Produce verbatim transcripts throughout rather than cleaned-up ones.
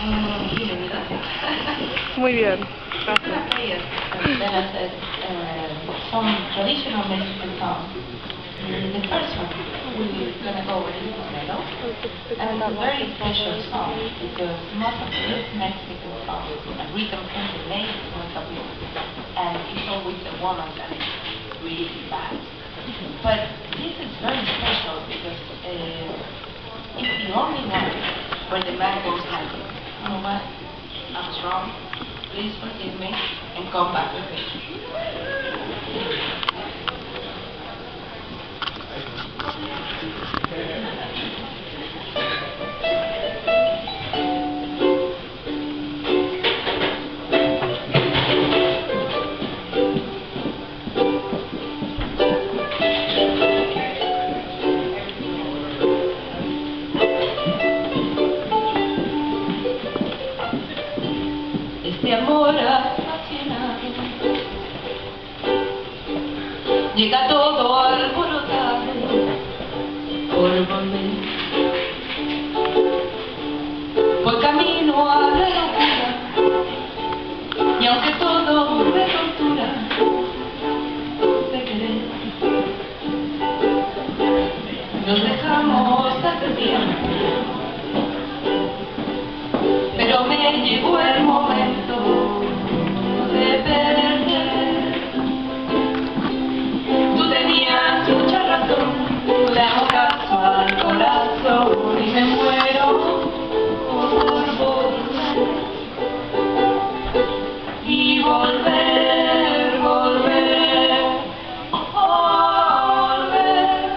Muy bien. Gracias. Then I said uh, some traditional Mexican songs. The first one, we're going to go with ukelele. And it's a very special song because most of these Mexican songs, a rhythm from the ladies point of view, and it's always a woman that is really bad. But this is very special because uh, it's the only one where the man goes like, you know what, I was wrong, please forgive me, and come back with me. Este amor apasionado llega todo alborotado por volver, por camino a la locura, y aunque todo me tortura de querer, nos dejamos hace tiempo, pero me llegó el momento de perder. Tú tenías mucha razón, le hago caso al corazón y me muero por volver. Y volver, volver, volver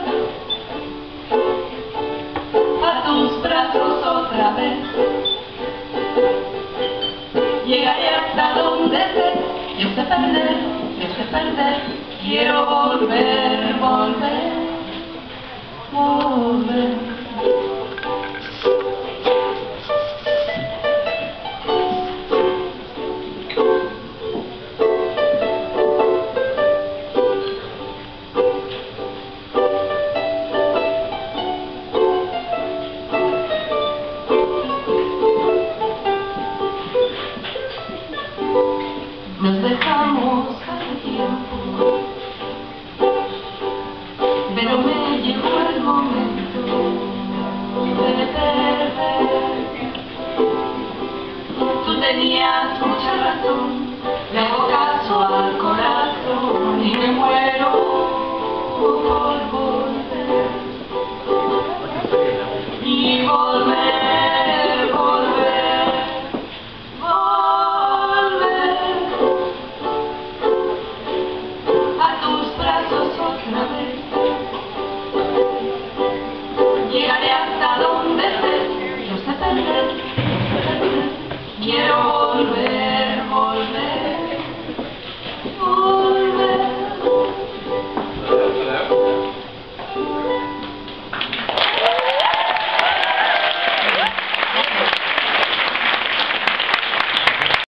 a tus brazos otra vez. Llegaré hasta donde sé, yo sé perder, yo sé perder, quiero volver, volver, volver. Nos dejamos hace tiempo, pero me llegó el momento de perder. Tú tenías mucha razón,